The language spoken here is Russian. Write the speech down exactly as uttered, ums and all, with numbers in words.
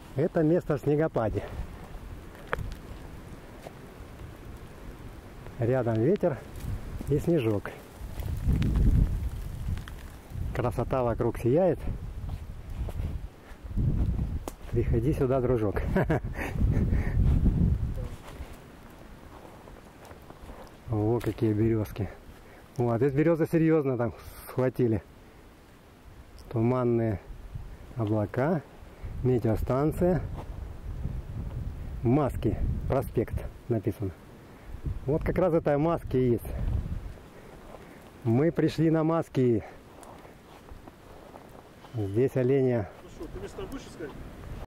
Это место в снегопаде. Рядом ветер и снежок. Красота вокруг сияет. Приходи сюда, дружок. О, какие березки. О, а здесь березы серьезно там схватили. Туманные облака. Метеостанция. Маски. Проспект написано. Вот как раз это Маски и есть. Мы пришли на Маски. Здесь оленя. Ну что, ты место будешь искать?